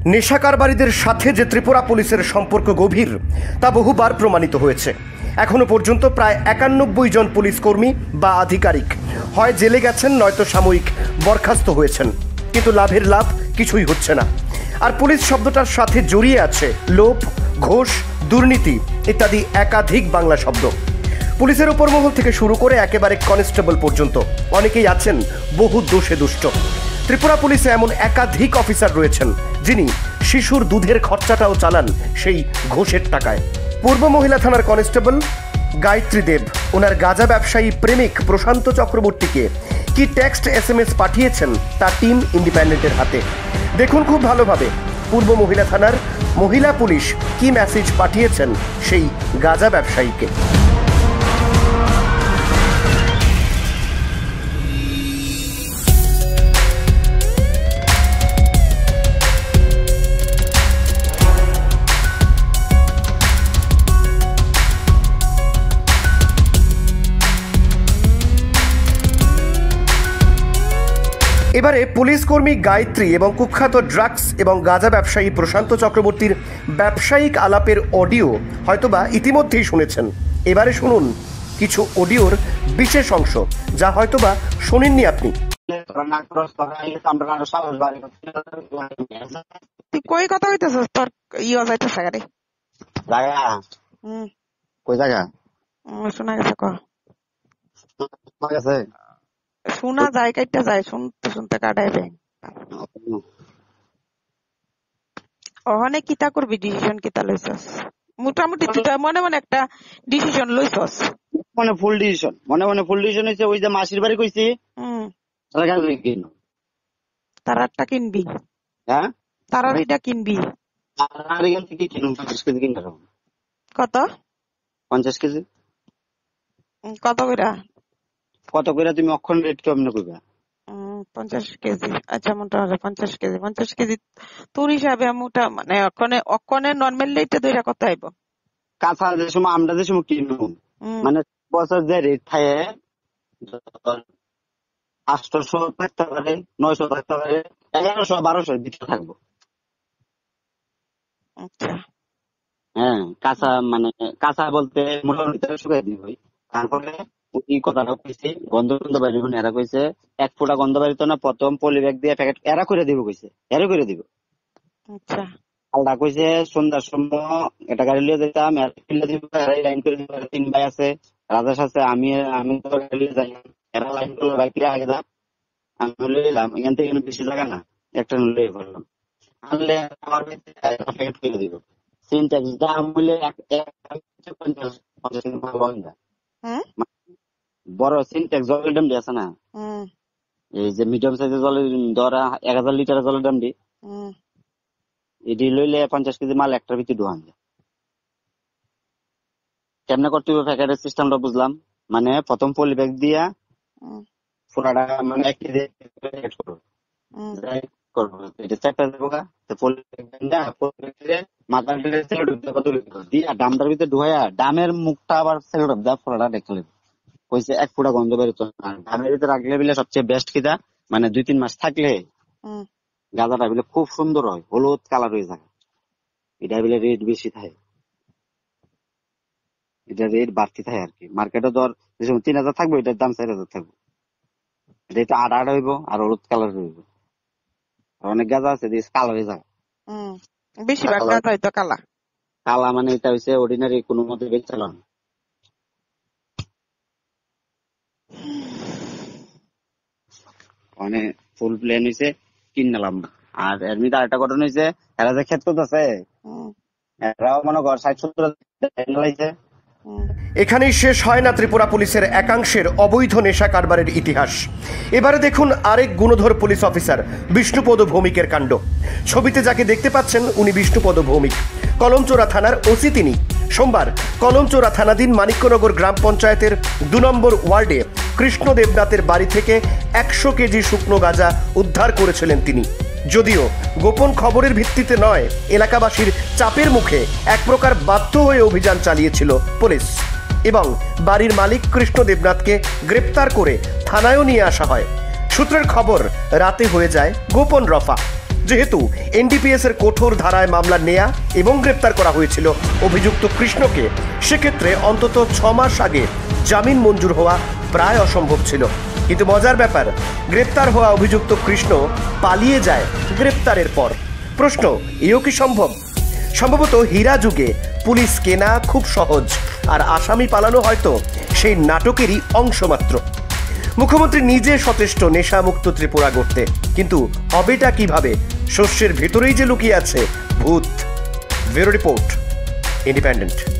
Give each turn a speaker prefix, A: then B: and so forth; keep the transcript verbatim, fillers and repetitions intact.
A: নেশা কারবারিদের সাথে যে ত্রিপুরা পুলিশের সম্পর্ক গভীর তা বহুবার প্রমাণিত হয়েছে। এখনো পর্যন্ত প্রায় একানব্বই জন পুলিশ কর্মী বা আধিকারিক হয় জেলে গেছেন, নয়তো সাময়িক বরখাস্ত হয়েছেন, কিন্তু লাভের লাভ কিছুই হচ্ছে না। আর পুলিশ শব্দটার সাথে জড়িয়ে আছে লোভ, ঘোষ, দুর্নীতি ইত্যাদি একাধিক বাংলা শব্দ। পুলিশের উপর মহল থেকে শুরু করে একেবারে কনস্টেবল পর্যন্ত অনেকেই আছেন বহু দোষে দুষ্ট। ত্রিপুরা পুলিশে এমন একাধিক অফিসার রয়েছেন যিনি শিশুর দুধের খরচাটাও চালান সেই ঘোষের টাকায়। পূর্ব মহিলা থানার কনস্টেবল গায়ত্রী দেব ওনার গাঁজা ব্যবসায়ী প্রেমিক প্রশান্ত চক্রবর্তীকে কি টেক্সট এস এম এস পাঠিয়েছেন তা টিম ইন্ডিপেন্ডেন্টের হাতে। দেখুন খুব ভালোভাবে পূর্ব মহিলা থানার মহিলা পুলিশ কি মেসেজ পাঠিয়েছেন সেই গাঁজা ব্যবসায়ীকে। এবারে পুলিশ কর্মী গায়ত্রী এবং কুখ্যাত ড্রাগস এবং গাঁজা ব্যবসায়ী প্রশান্ত চক্রবর্তীর ব্যবসায়িক আলাপের অডিও হয়তোবা ইতিমধ্যেই শুনেছেন। এবারে শুনুন কিছু অডিওর বিশেষ অংশ যা হয়তোবা শোনেননি আপনি।
B: কই কথা হইতেছস তোর ইয়া যাইতেছে গাড়ি
C: জায়গা
B: হুম
C: কই জায়গা
B: শোনা গেছে ক
C: শোনা গেছে
B: শোনা যায় কাইটা যায় শুনতে শুনতে কাটাইবে। ওখানে কিতা করবি ডিসিশন কিতা লইছস? মোটামুটি তুই মনে মনে একটা ডিসিশন লইছস?
C: মনে ফুল ডিসিশন মনে মনে ফুল ডিসিশন হইছে ওই যে মাসির বাড়ি কইছি
B: হুম
C: তারা কেন কিন
B: তারাটা কিনবি?
C: হ্যাঁ
B: তারার এটা কিনবি
C: আর এখান থেকে কিনুন পঞ্চাশ কেজি কিনতে হবে।
B: কত?
C: পঞ্চাশ কেজি।
B: কত কইরা?
C: কত কইরা তুমি অক্ষণ রেট কেমনে কইবা?
B: পঞ্চাশ কেজি। আচ্ছা মোটামুটি পঞ্চাশ কেজি পঞ্চাশ কেজি তোর হিসাবে মোটা মানে অক্ষণে অক্ষণে নর্মাল রেটে দুইটা কত আইব?
C: কাঁচা যে সময় আমরা যে সময় কিনবো মানে বছর যে রেট থাকে আটশোশো থাকতে পারে, নয়শো থাকতে পারে, এগারোশো বারোশো দিতে থাকবো।
B: আচ্ছা
C: হ্যাঁ কাঁচা মানে কাঁচা বলতে মোটামুটি শুকাই দিব। তারপরে এই কথাটা কইছে গন্ধ গন্ধ বাড়ি এরা কইছে এক ফোঁটা গন্ধ বাড়িত না, প্রথম পলি ব্যাগ দিয়ে প্যাকেট এরা করে দিব কইছে, এরা করে দিব।
B: আচ্ছা
C: আলদা কইছে সন্ধ্যার সময় একটা গাড়ি লিয়ে যেতাম, লাইন করে দিব। তিন ভাই আছে, রাজেশ আছে, আমি আমি তো গাড়ি লিয়ে যাই, এরা লাইন করলো বাইক আগে যা, আমি লিয়ে এলাম। এখান থেকে বেশি জায়গা না, একটা লিয়ে করলাম, আনলে আমার প্যাকেট করে দিব। সিনট্যাক্স দাম হইলে বড় সিনট্যাক্স জলের দাম আছে না, এই যে মিডিয়াম সাইজের জলের ধরা এক হাজার লিটার জলের দাম দি এটি লইলে পঞ্চাশ কেজি মাল একটার ভিতরে ঢোকান যায়। কেমনে করতে হবে প্যাকেটের সিস্টেমটা বুঝলাম। মানে প্রথম পলি ব্যাগ দিয়া পুরাটা মানে এক কেজি করবো করবো এটা চারটা দেবো গা পলি ব্যাগ মাথার দিয়া ডামটার ভিতরে ঢুকাইয়া ডামের মুখটা আবার সেলট দেওয়া পুরাটা দেখলে কইছে এক ফুটা গন্ধ বেরোতো না। ডামের ভিতরে রাখলে বিলে সবচেয়ে বেস্ট কিটা মানে দুই তিন মাস থাকলে গাঁজাটা বিলে খুব সুন্দর হয়, হলুদ কালার হয়ে যায়। এটা বিলে রেট বেশি থাকে, এটা রেট বাড়তি থাকে আর কি। মার্কেটে ধর যে সময় তিন হাজার থাকবো এটার দাম চার হাজার থাকবো। এটা একটু আট আট হইব আর হলুদ কালার হইব। অনেক গাঁজা আছে কালো হয়ে যায়,
B: বেশিরভাগ গাঁজা হয়তো কালা
C: কালা মানে এটা হচ্ছে অর্ডিনারি কোনো মতে বেচ চালান। মানে ফুল প্লেন হয়েছে কিন নিলাম। আর এর মধ্যে আরেকটা ঘটনা হয়েছে, এরা যে ক্ষেত করতেছে এরাও মনে কর ষাট সত্তর লাইছে।
A: এখানেই শেষ হয় না ত্রিপুরা পুলিশের একাংশের অবৈধ নেশা কারবারের ইতিহাস। এবারে দেখুন আরেক গুণধর পুলিশ অফিসার বিষ্ণুপদ ভৌমিকের কাণ্ড। ছবিতে যাকে দেখতে পাচ্ছেন উনি বিষ্ণুপদ ভৌমিক, কলমচোরা থানার ওসি তিনি। সোমবার কলমচোরা থানাধীন মানিক্যনগর গ্রাম পঞ্চায়েতের দু নম্বর ওয়ার্ডে কৃষ্ণ দেবনাথের বাড়ি থেকে একশো কেজি শুকনো গাঁজা উদ্ধার করেছিলেন তিনি। যদিও গোপন খবরের ভিত্তিতে নয়, এলাকাবাসীর চাপের মুখে এক প্রকার বাধ্য হয়ে অভিযান চালিয়েছিল পুলিশ এবং বাড়ির মালিক কৃষ্ণ দেবনাথকে গ্রেপ্তার করে থানায়ও নিয়ে আসা হয়। সূত্রের খবর রাতে হয়ে যায় গোপন রফা। যেহেতু এনডিপিএস এর কঠোর ধারায় মামলা নেয়া এবং গ্রেপ্তার করা হয়েছিল অভিযুক্ত কৃষ্ণকে, সেক্ষেত্রে অন্তত ছ মাস আগে জামিন মঞ্জুর হওয়া প্রায় অসম্ভব ছিল। কিন্তু মজার ব্যাপার, গ্রেপ্তার হওয়া অভিযুক্ত কৃষ্ণ পালিয়ে যায় গ্রেপ্তারের পর। প্রশ্ন, এও কি সম্ভব? সম্ভবত হীরা যুগে পুলিশ কেনা খুব সহজ, আর আসামি পালানো হয়তো সেই নাটকেরই অংশ মাত্র। মুখ্যমন্ত্রী নিজে সচেষ্ট নেশামুক্ত ত্রিপুরা গড়তে, কিন্তু হবেটা কিভাবে? শস্যের ভেতরেই যে লুকিয়ে আছে ভূত। Bureau report, independent.